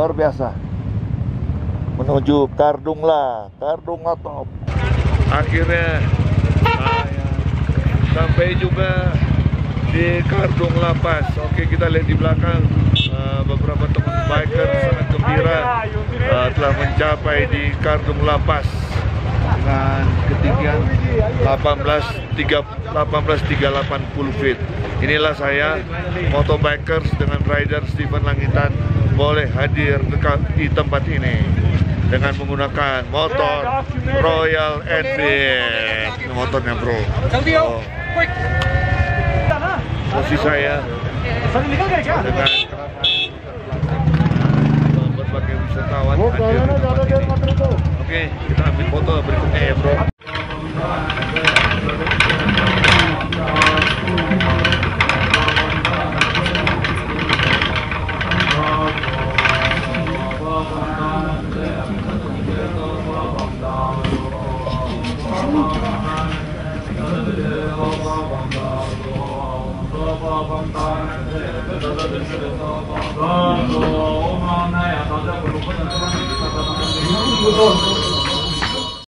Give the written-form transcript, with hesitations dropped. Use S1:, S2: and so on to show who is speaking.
S1: luar biasa. Menuju Kardungla Top. Akhirnya saya sampai juga di Kardungla Pass. Oke, kita lihat di belakang beberapa teman biker sangat gembira telah mencapai di Kardungla Pass dengan ketinggian 18.380 feet. Inilah saya, motobikers dengan rider Stephen Langitan, boleh hadir di tempat ini dengan menggunakan motor Royal Enfield. Ini motornya, bro. Posisi saya dengan berbagai wisatawan hadir di tempat ini. Oke, kita ambil foto berikutnya ya, bro.